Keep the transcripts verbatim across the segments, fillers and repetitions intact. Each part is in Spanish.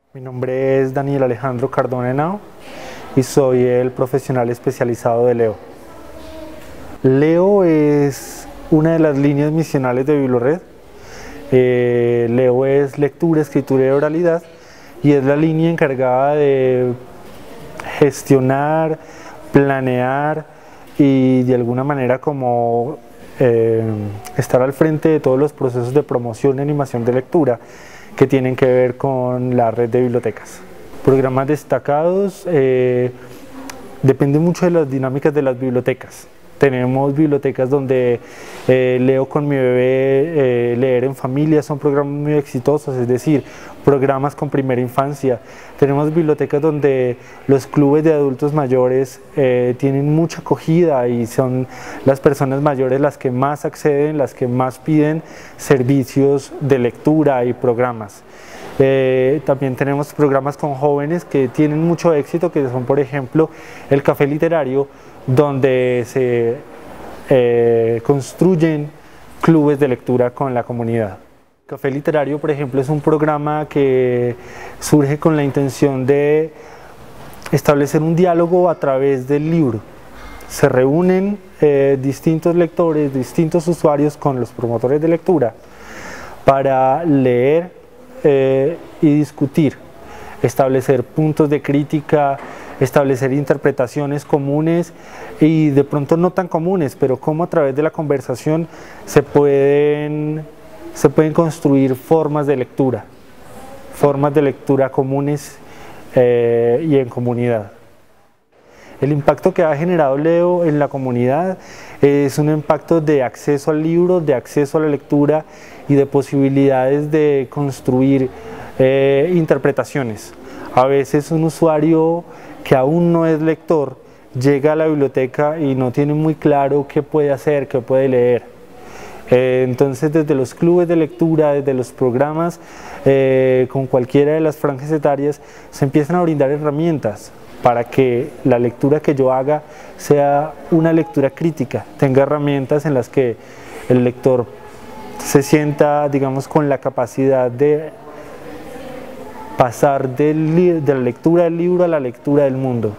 Mi nombre es Daniel Alejandro Cardona Henao y soy el profesional especializado de Leo. Leo es una de las líneas misionales de Biblored. Eh, Leo es lectura, escritura y oralidad, y es la línea encargada de gestionar, planear y de alguna manera como eh, estar al frente de todos los procesos de promoción y animación de lectura que tienen que ver con la red de bibliotecas. Programas destacados, eh, depende mucho de las dinámicas de las bibliotecas. Tenemos bibliotecas donde eh, Leo con mi bebé, eh, leer en familia, son programas muy exitosos, es decir, programas con primera infancia. Tenemos bibliotecas donde los clubes de adultos mayores eh, tienen mucha acogida y son las personas mayores las que más acceden, las que más piden servicios de lectura y programas. Eh, también tenemos programas con jóvenes que tienen mucho éxito, que son por ejemplo el Café Literario, donde se eh, construyen clubes de lectura con la comunidad. Café Literario, por ejemplo, es un programa que surge con la intención de establecer un diálogo a través del libro. Se reúnen eh, distintos lectores, distintos usuarios con los promotores de lectura para leer eh, y discutir, establecer puntos de crítica, establecer interpretaciones comunes y de pronto no tan comunes, pero cómo a través de la conversación se pueden, se pueden construir formas de lectura, formas de lectura comunes eh, y en comunidad. El impacto que ha generado Leo en la comunidad es un impacto de acceso al libro, de acceso a la lectura y de posibilidades de construir eh, interpretaciones. A veces un usuario que aún no es lector llega a la biblioteca y no tiene muy claro qué puede hacer, qué puede leer. Eh, entonces desde los clubes de lectura, desde los programas, eh, con cualquiera de las franjas etarias, se empiezan a brindar herramientas para que la lectura que yo haga sea una lectura crítica, tenga herramientas en las que el lector se sienta, digamos, con la capacidad de pasar del, de la lectura del libro a la lectura del mundo.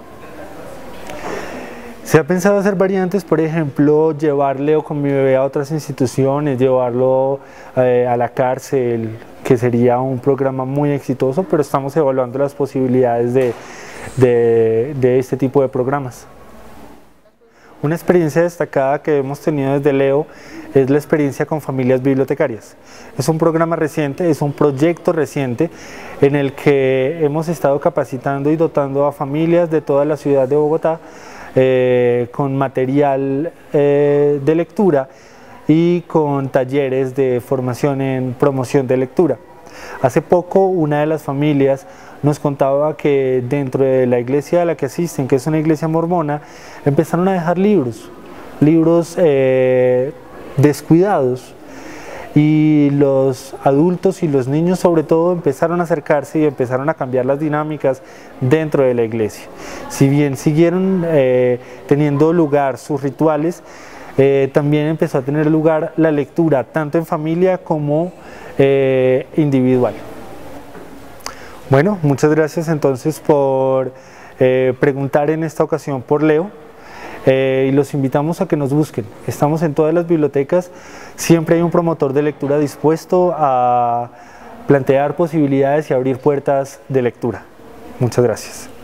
Se ha pensado hacer variantes, por ejemplo, llevar Leo con mi bebé a otras instituciones, llevarlo eh, a la cárcel, que sería un programa muy exitoso, pero estamos evaluando las posibilidades de, de, de este tipo de programas. Una experiencia destacada que hemos tenido desde Leo es la experiencia con familias bibliotecarias. Es un programa reciente, es un proyecto reciente en el que hemos estado capacitando y dotando a familias de toda la ciudad de Bogotá eh, con material eh, de lectura y con talleres de formación en promoción de lectura. Hace poco una de las familias nos contaba que dentro de la iglesia a la que asisten, que es una iglesia mormona, empezaron a dejar libros, libros eh, descuidados, y los adultos y los niños sobre todo empezaron a acercarse y empezaron a cambiar las dinámicas dentro de la iglesia. Si bien siguieron eh, teniendo lugar sus rituales, eh, también empezó a tener lugar la lectura tanto en familia como eh, individual. Bueno, muchas gracias entonces por eh, preguntar en esta ocasión por Leo. Eh, y los invitamos a que nos busquen. Estamos en todas las bibliotecas, siempre hay un promotor de lectura dispuesto a plantear posibilidades y abrir puertas de lectura. Muchas gracias.